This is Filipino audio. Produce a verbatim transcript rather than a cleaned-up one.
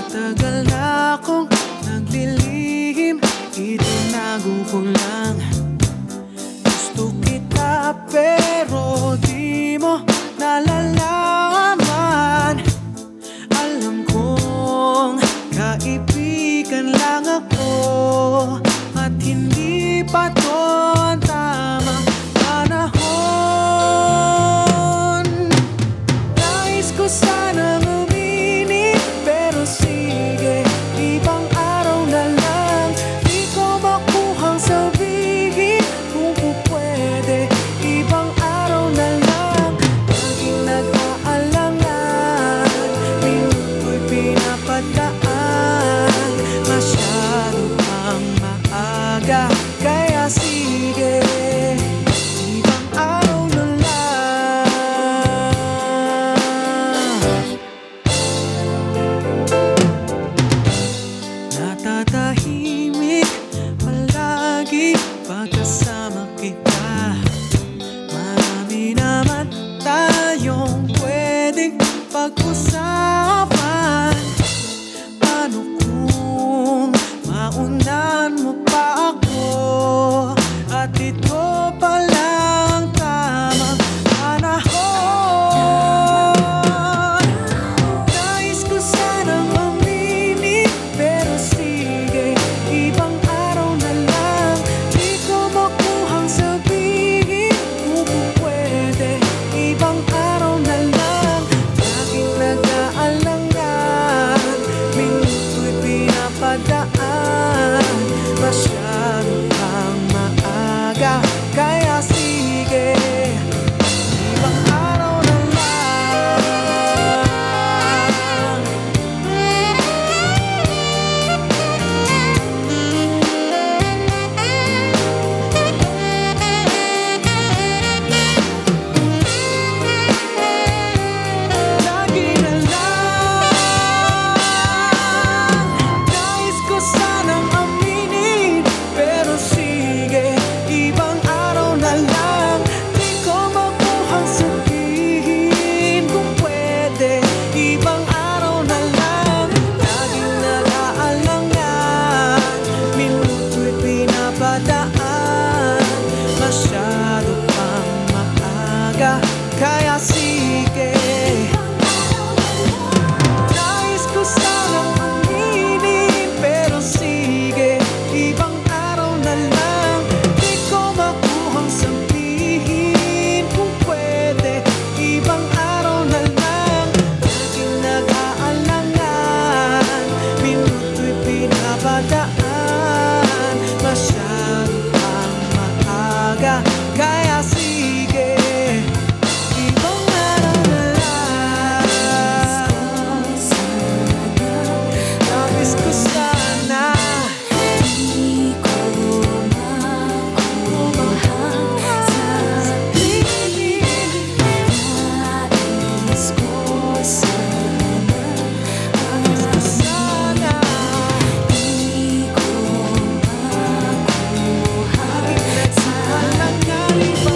Matagal na akong naglilihim, itinago ko lang. Gusto kita pero di mo nalalaman. Alam kong kaibigan lang ako, at hindi pa to ang tamang panahon. Nais ko sanang uminip, pero sige, ibang araw na lang. Di ko makuhang sabihin kung pupwede, ibang araw na lang. Laging nag-aalangan, minuto'y pinapadaan. Masyado pang maaga, kaya sige, ibang araw na lang. Natatahimik palagi pagkasama kita. Marami naman tayong pwedeng pag-usapan. Paano kung maunan mo pa ako, at ito palang tamang panahon? Nais ko sanang uminip, pero sige, ibang araw na lang. Di ko makuhang sabihin kung pupwede, ibang araw na lang. Laging nag-aalangan, minuto'y pinapadaan. Masyado pang maaga, kaya sige, ibang araw na lang. Lagi na lang. Nais ko sanang aminin, pero sige, ibang araw na lang. Di ko makuhang sabihin kung pwede, ibang araw na lang. Laging nag-aalangan, minuto'y pinapadaan. Masyado pang maaga, kaya sige, nais ko sanang aminin, pero sige, ibang araw na lang. Di ko makuhang sabihin kung pwede, ibang araw na lang. Laging nag-aalangan, minuto'y pinapadaan. Masyado pang maaga, kaya sige, ibang araw na lang. Nais ko sana di ko makuhang sabihin. Nais ko sana, nais ko sana di ko makuhang sabihin.